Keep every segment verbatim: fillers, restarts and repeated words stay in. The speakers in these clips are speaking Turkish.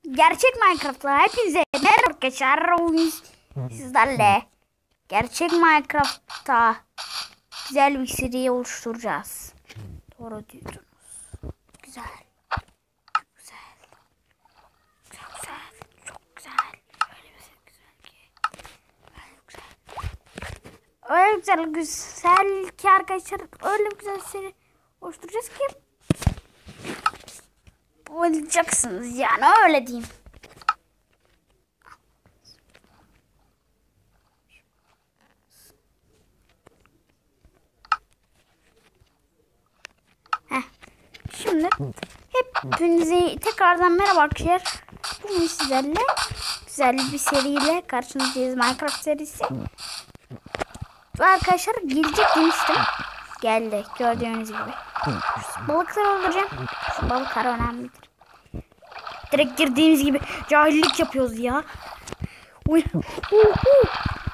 Gerçek Minecraft'la hepinize merhaba arkadaşlar. Sizlerle gerçek Minecraft'ta güzel bir seri oluşturacağız. Doğru diyorsunuz. Güzel. Çok güzel. Çok güzel. Çok güzel. Öyle bir güzel ki. Öyle güzel. Öyle güzel güzel ki arkadaşlar. Öyle güzel seri oluşturacağız ki olacaksınız yani, öyle diyeyim. Heh. Şimdi hepinize tekrardan merhaba arkadaşlar. Bugün sizlerle güzel bir seriyle karşınızdayız, Minecraft serisi. Ve arkadaşlar gelecek demiştim. Geldi gördüğünüz gibi. Balıkları öldüreceğim. Şu balıklar önemlidir. Direkt girdiğimiz gibi cahillik yapıyoruz ya. Uy. Uh, uh.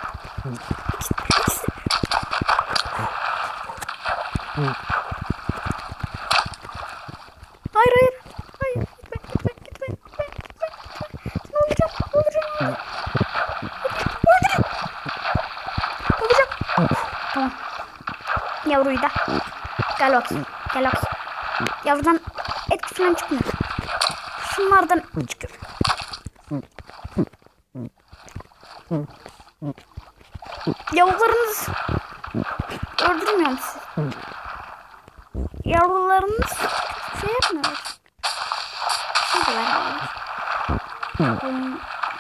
Hayır hayır. Hayır. Gitme gitme gitme. Gitme gitme. Seni öldüreceğim. Öldüreceğim. Öldüreceğim. Öldüreceğim. Tamam. Yavruyu da. Gel bakayım. Gel bakayım. Yavrudan et falan çıkmıyor. Şunlardan çıkıyor. Yavrularınız öldürmüyor musun? Yavrularınız şey yapmıyor. Şey de vermiyorlar. Hmm.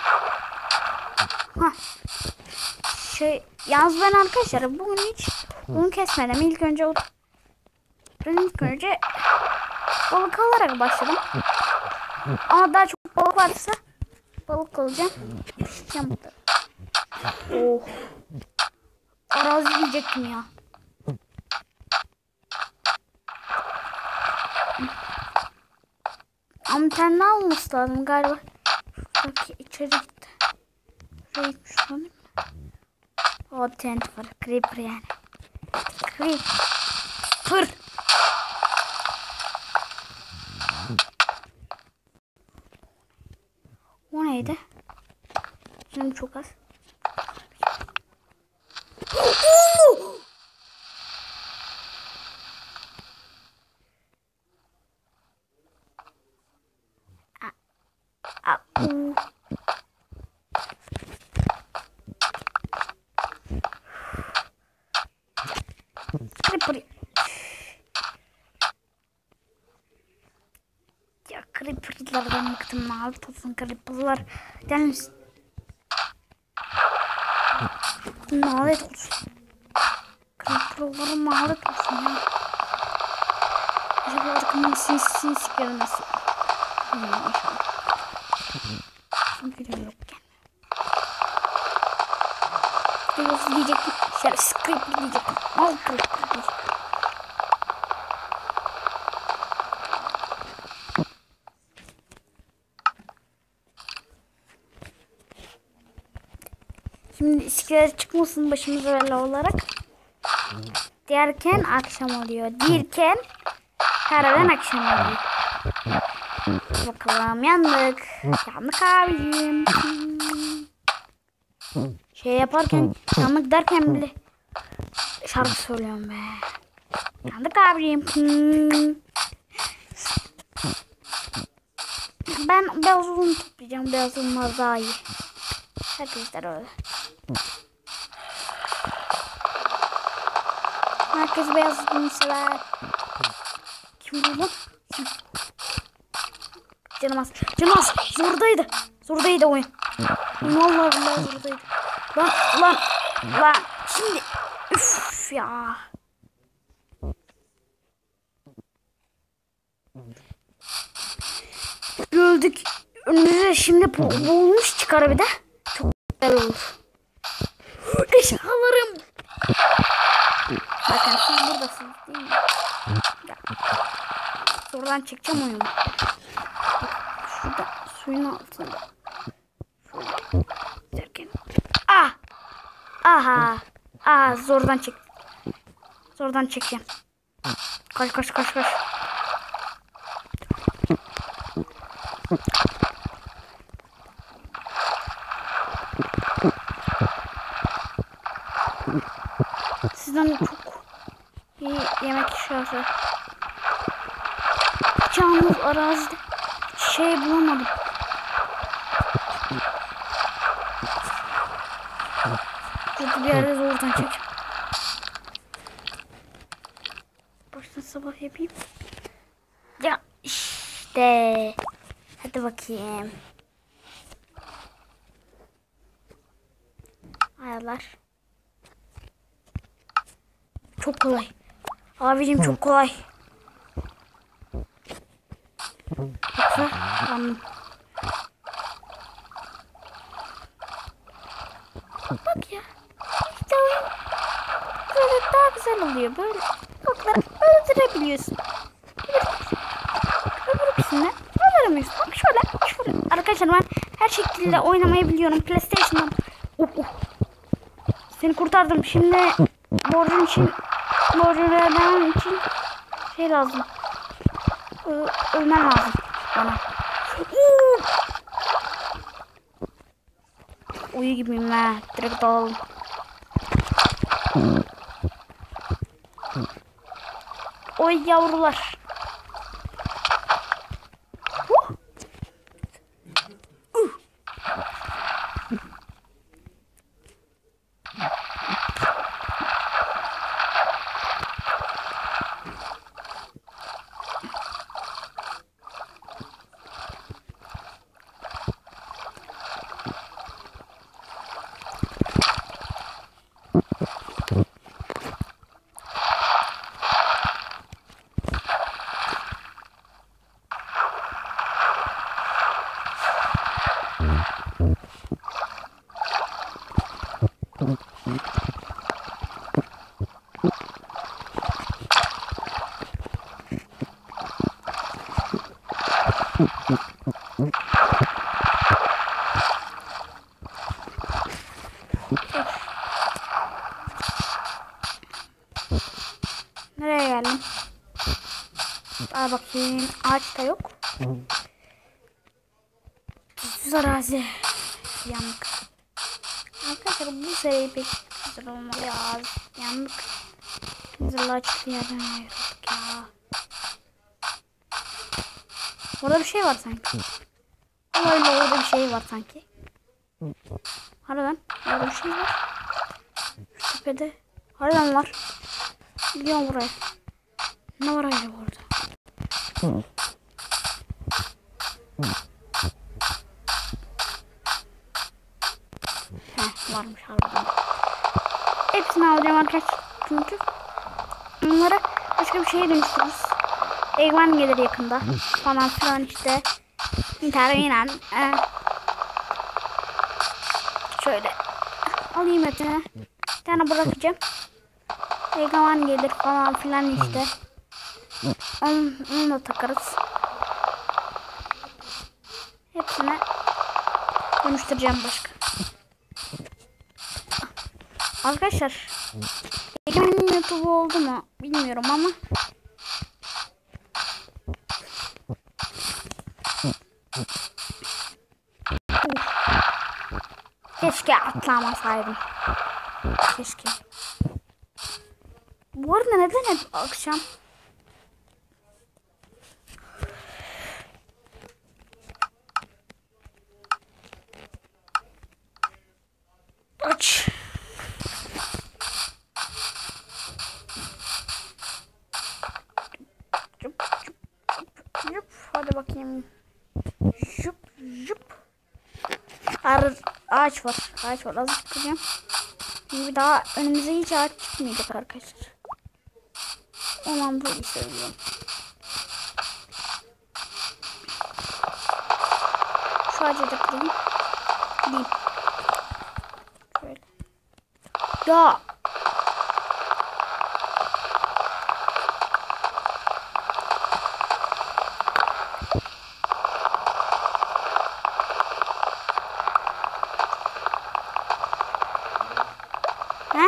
Ha. Şey, yalnız ben arkadaşlar bugün hiç bunu kesmedim. İlk önce o ben ilk önce balık alarak başladım. Ama daha çok balık varsa balık alacağım. Pişeceğim burada. Oh. Arazi diyecektim ya. Ama bir tane daha olması lazım galiba. Şuradaki içeri gitti. Şuraya gitmiş sanırım. O tent var. Creeper yani. Creeper. O neydi? Canım çok az. Creeper. Ya Creeper'lardan bıktım. Lanet olsun Creeper'lar. Gelmiş. Lanet olsun. Creeper'ların lanet olsun ya. Acaba arkamın sinsi sinsi görmesi. Çünkü de yokken. Biraz diyecektim. Şerefsiz Creeper diyecektim. Mal Creeper diyecektim. Şimdi iskelet çıkmasın başımıza öyle olarak. Derken akşam oluyor. Derken her an akşam oluyor. Bakalım yandık. Yandık abicim. Şey yaparken yandık derken bile şarkı söylüyorum be. Yandık abicim. Ben beyaz odun toplayacağım. Beyaz odunlar daha iyi. Arkadaşlar öyle. Herkes beyaz odun sever. Kim bu? Kim? Canım az. Canım az. Zordaydı. Zordaydı oyun. Vallahi billahi zordaydı. Lan lan lan. Şimdi. Üf ya. Öldük. Önümüze şimdi boğulmuş çıkar bir de. Çok güzel olur. Eşyalarım. Bakın siz buradasınız değil mi? Gel. Oradan çekeceğim oyunu. Şurada suyun altında. Şurada. Derken. Ah! Aha! Aha zordan çek. Zordan çekeceğim. Koş koş koş koş. yüzden çok iyi yemek şartı. Hiç yalnız arazide şey bulamadım. Kötü bir yerde zordan çek. Baştan sabah yapayım. Ya işte. Hadi bakayım. Ayarlar. Çok kolay. Abicim çok kolay. Yoksa anladım. Bak ya. İşte oyun böyle daha güzel oluyor. Böyle okları öldürebiliyorsun. Öbürküsünü öldüremiyorsun. Bak şöyle, şöyle. Arkadaşlar ben her şekilde oynamayı biliyorum. PlayStation'dan. Oh, oh. Seni kurtardım. Şimdi borcun için borcu ödemem için şey lazım. Ö ölmem lazım bana. Uyu gibiyim ha. Direkt dalalım. Oy yavrular. Uh. Uh. Nereye geldim? Aa bakayım. Ağaç da yok. Tuzsuz arazi. Yandık. Arkadaşlar bu seri pek güzel olmadı ya. Yandık. Güzel açık yerden ayrıldık ya. Orada bir şey var sanki. Öyle orada bir şey var sanki. Harbiden orada bir şey var. Şu tepede. Harbiden var. Gidiyorum buraya. Ne var acaba orada? Heh, varmış harbiden. Hepsini alacağım arkadaşlar. Çünkü bunları başka bir şeye dönüştürürüz. Egman gelir yakında. Falan filan işte. İntihar inen. Ee, şöyle. Alayım hepsini. Bir tane bırakacağım. Egman gelir falan filan işte. Onu, onu da takarız. Hepsine dönüştüreceğim başka. Arkadaşlar Egemen'in YouTube oldu mu bilmiyorum ama keşke atlamasaydım. Keşke. Bu arada neden hep akşam? Aç. Jup, jup, jup, jup. Hadi bakayım. Jup, jup. Ar ağaç var. Ağaç var. Azıcık kıracağım. Şimdi daha önümüze hiç ağaç çıkmayacak arkadaşlar. Aman böyle söylüyorum. Şu ağacı da kırayım. Gideyim. Şöyle. Ya. He?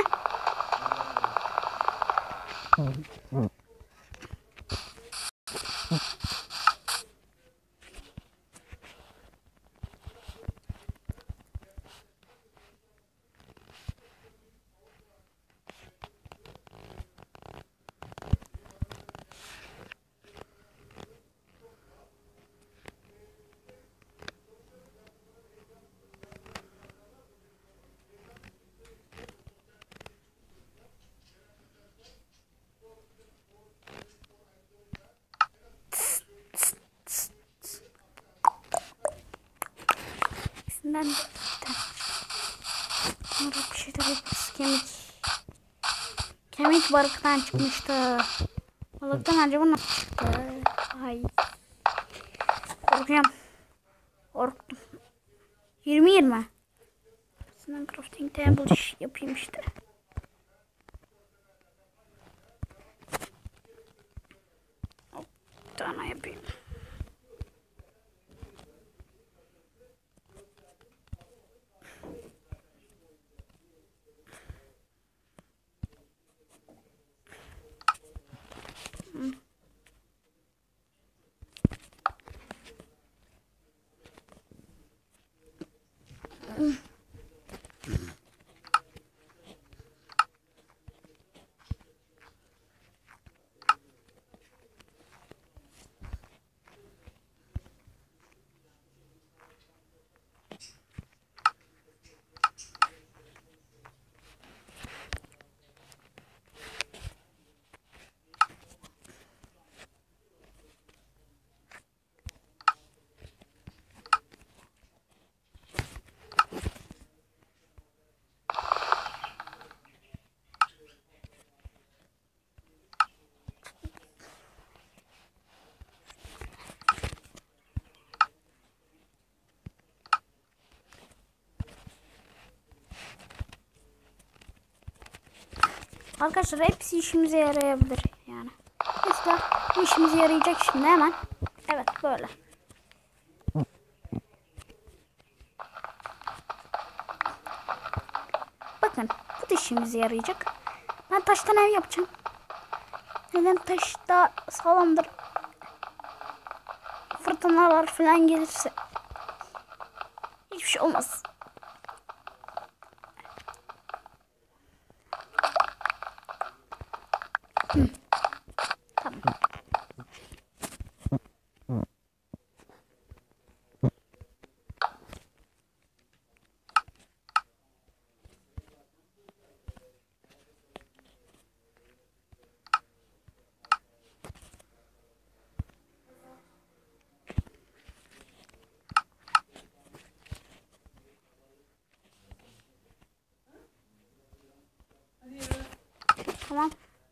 içinden de bir tane. Sonra bir şeyler yaparız. Kemik. Kemik balıktan çıkmıştı. Balıktan acaba nasıl çıktı? Ay. Korkuyorum. Korktum. yirmi yirmi. Aslında crafting table yapayım işte. Hop, bir tane yapayım. Arkadaşlar hepsi işimize yarayabilir yani. Mesela bu işimize yarayacak şimdi hemen. Evet böyle. Bakın bu da işimize yarayacak. Ben taştan ev yapacağım. Neden taş daha sağlamdır. Fırtınalar falan gelirse hiçbir şey olmaz. Hı. Tamam. Tamam.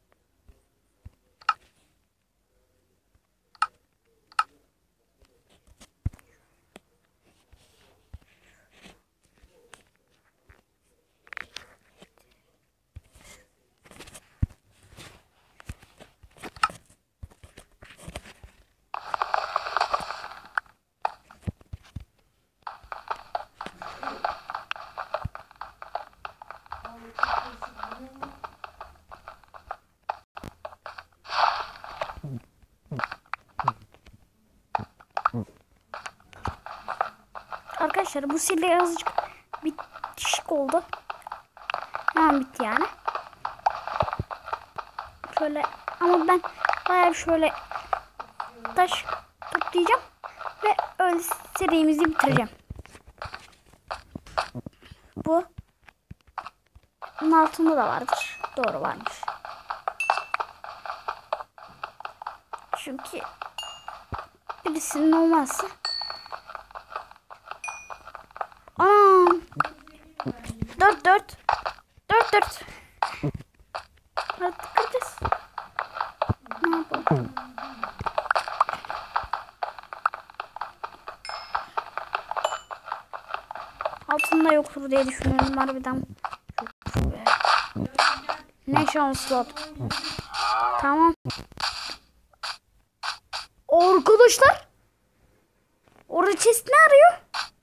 Arkadaşlar bu sille azıcık bitişik oldu. Hemen bitti yani. Şöyle ama ben bayağı şöyle taş toplayacağım ve öyle serimizi bitireceğim. Bu bunun altında da vardır. Doğru varmış. Çünkü birisinin olmazsa Anam. Dört dört. Dört dört. Artık kıracağız. Ne yapalım? Altında yoktur diye düşünüyorum harbiden. Ne şanslı. Tamam. Arkadaşlar. Orada chest ne arıyor?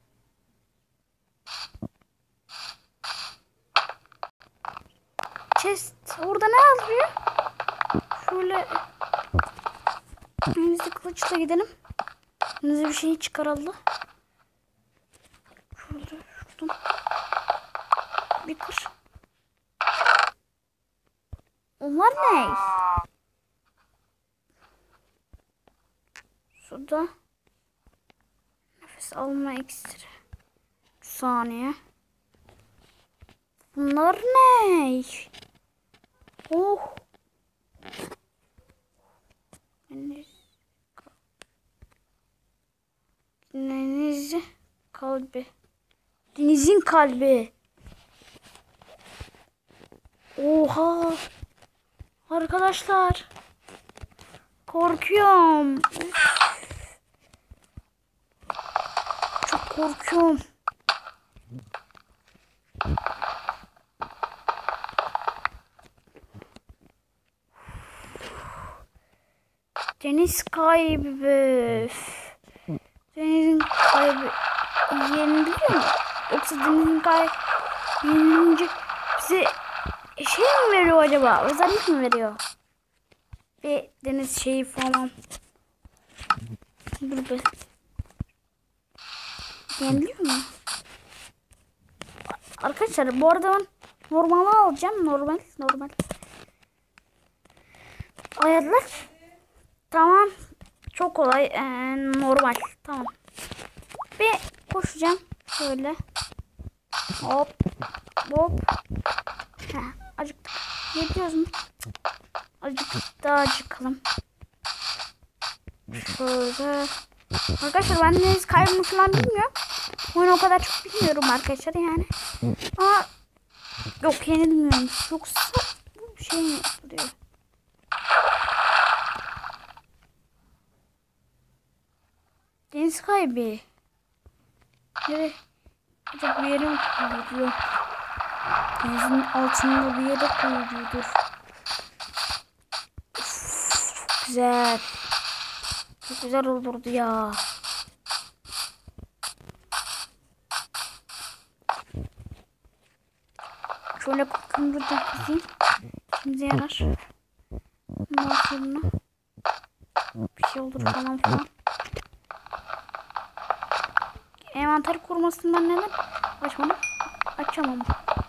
Chest orada ne yazıyor? Şöyle elimizde kılıçla gidelim. Elimizde bir şey çıkarıldı. Şurada şuradan bir kır. Onlar ne? Suda nefes alma iksiri. Bir saniye. Bunlar ne? Oh. Deniz, deniz kalbi. Denizin kalbi. Oha. Arkadaşlar. Korkuyorum. Çok korkuyorum. Deniz kaybı. Denizin kaybı yeniliyor mu? Yoksa denizin kaybı yenilince bize şey mi veriyor acaba? Özellik mi veriyor? Ve deniz şeyi falan. Dur be. Yeniliyor mu? Arkadaşlar bu arada ben normali alacağım. Normal. Normal. Ayarlar. Tamam. Çok kolay. Ee, normal. Tamam. Bir koşacağım. Şöyle. Hop. Hop. Heh, acıktık. Yediyoruz mu? Acıktık. Daha acıkalım. Şöyle. Arkadaşlar ben deniz kaybını falan bilmiyorum. Oyunu o kadar çok bilmiyorum arkadaşlar yani. Ama yok yenilmiyorum. Yoksa bu şey mi yapılıyor? Deniz kaybı. Evet. Acaba bir yere mi koyuluyor? Denizin altında bir yere koyuluyordur. Uf, çok güzel. Çok güzel olurdu ya. Şöyle kutumda da kızayım. Şimdi yarar. Bundan sonra bir şey olur falan filan. Envanter kurmasından neden açmadım? Açamam.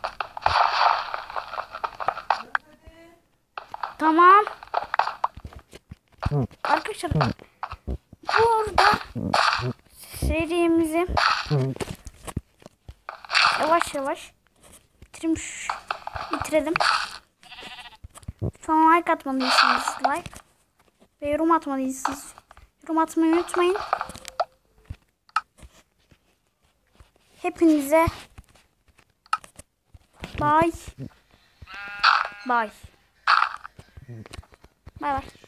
Tamam. Arkadaşlar burada serimizi yavaş yavaş bitirmiş, bitirelim. Sonra like atmalıysanız like ve yorum atmalıysanız yorum atmayı unutmayın. Hepinize bye bye bye bye.